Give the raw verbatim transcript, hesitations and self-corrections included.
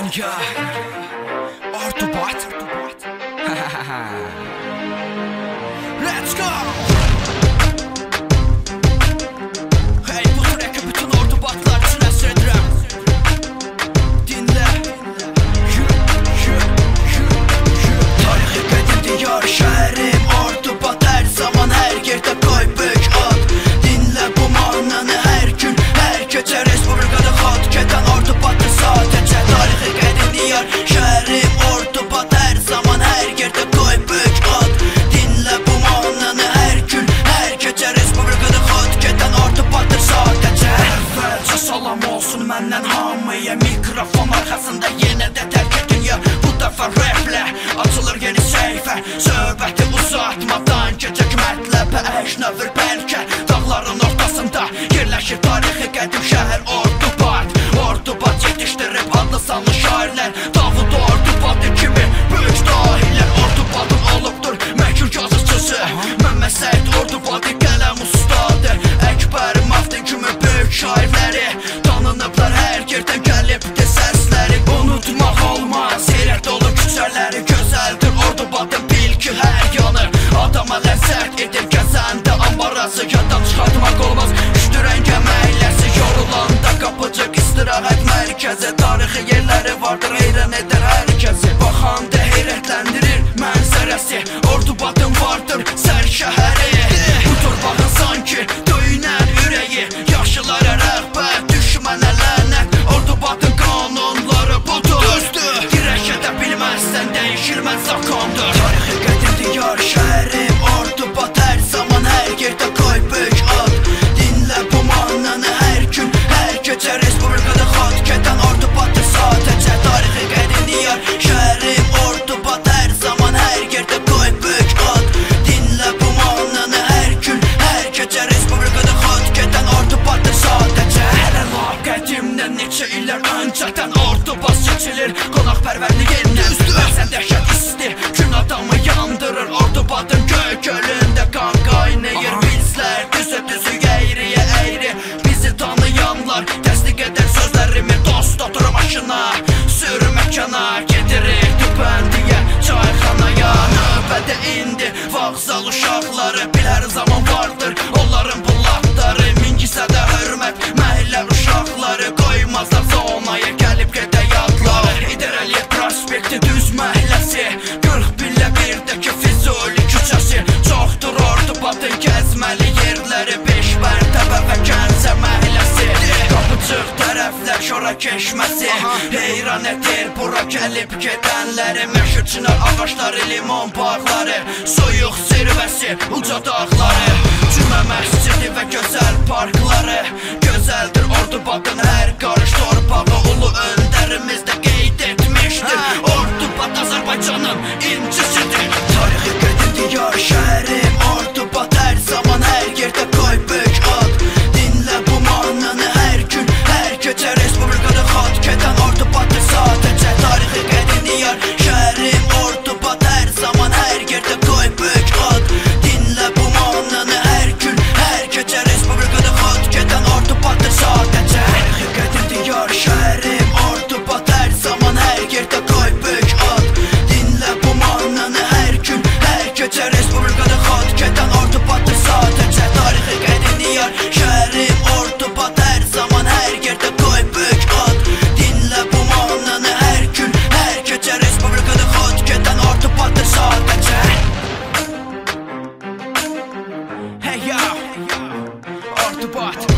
Yeah. Ortobot. Let's go. Hey, bu track'ı bütün Ortobotlar için esirdirəm. Dinle. Yürü, yürü, yürü, yürü. Tarixi qədim diyar şəhərim Ortobot, hər zaman hər yerdə qoy böyük ad. Dinlə bu mahnını hər gün, hər gecə Respublikada xat gedən Ortobotdur sadəcə. Tarixi qədim diyar şəhərim Ortobot, hər zaman hər yerdə qoy böyük ad. Dinlə bu mahnını hər gün, hər gecə Respublikada xat gedən Ortobotdur sadəcə. Əvvəlcə salam olsun məndən hamıya, mikrofon arxasında yenə də tərk dünya. Bu dəfə raplə açılır yeni səhifə, söhbəti uzatmadan gecək mətləbə. Əcnəvir bəlkə dağların ortasında yerləşir tarixi qədim şəhər Ortobot. Ortobot yetişdirib adlı sanlı şairlər, Davud Ortobot kimi böyük dahilər. Ortobotun olubdur məşhur yazıçısı, Məmməd Səid Ortobot qələm ustadı. Əkbər Maftin kimi böyük şairləri tanınıblar, hər yerdən gəlibdir səsləri. Unutmaq olmaz, seyrət dolu küçələri, gözəldir Ortobotun bil ki hər yanı. Adama ləzzət edir gəzəndə ambarası, yaddan çıxartmaq olmazüşdürən gəməkləsi. Yorulanda qapıcıq istirahət mərkəzi, tarixi yerləri vardır, heyran edər hər kəsi. Baxanda heyrətləndirir mənzərəsi, Ortobotun vardır sər şəhəri. Bu torpağın sanki döyünən ürəyi, yaşlılara rəğbət, düşmənə lənət. Ortobotun qanunları budur, düzdür, dirək edə bilməzsən, dəyişilməz zakondur. Tarixi qədim diyar şəhərim Ortobot, hər zaman hər yerdə qoy böyük ad. Dinlə bu mahnını hər gün, hər gecə Respublikada xat gedən Ortobotdur sadəcə. Tarixi qədim diyar şəhərim Ortobot, hər zaman hər yerdə qoy böyük ad. Dinlə bu mahnını hər gün, hər gecə Respublikada xat gedən Ortobotdur sadəcə. Hələ lap qədimdən neçə illər öncədən Ortobot seçilir qonaqpərvərliyindən. Bəzən dəhşət isti gün adamı yandırır, Ortobotun göy gölündə qan qaynayır. Bizlər düzə düzü, əyriyə əyri, bizi tanıyanlar təsdiq edər sözlərimi. Dost otur maşına, sür məkana, gedirik Tüpəndiyə, çayxanaya. Növbədə indi vağzal uşaqları, bil hər zaman vardır onların bulaqları. Mingisə də hörmət məhəllə uşaqları, qoymazlar zonaya gəlib gedə yadları. İdarəliyə prospekti düz məhəlləsi, qırx pillə birdəki Füzuli küçəsi. Çoxdur Ortobotun gəzməli yerləri, beş mərtəbə və Gəncə məhəlləsi. Qapıcıq tərəflər şora keşməsi, heyran edir bura gəlib gedənləri. Məşhur çınar ağaçları, limon bağları, soyuq zirvəsi, uca dağları, cümə məscidi və gözəl parkları. Gözəldir Ortobotun hər qarış torpağı, ulu öndərimiz də qeyd etmişdir. Ortobot Azərbaycanın incisidir. Tarixi qədim diyar şəhərim Ortobot, hər zaman hər yerdə qoy böyük ad. Dinlə bu mahnını hər gün, hər gecə Respublikada xat gedən Ortobotdur sadəcə. Tarixi qədim diyar şəhərim Ortobot, hər zaman hər yerdə qoy böyük ad. Dinlə bu mahnını hər gün, hər gecə Respublikada xat gedən Ortobotdur sadəcə. Tarixi qədim diyar şəhərim Ortobot, hər zaman hər yerdə qoy böyük ad. Dinlə bu mahnını hər gün, hər gecə Respublikada xat gedən Ortobotdur sadəcə. Tarixi qədim diyar şəhərim Ortobot, hər zaman hər yerdə qoy böyük ad. Dinlə bu mahnını hər gün, hər gecə Respublikada xat gedən Ortobotdur sadəcə. Hey yo, Ortobot.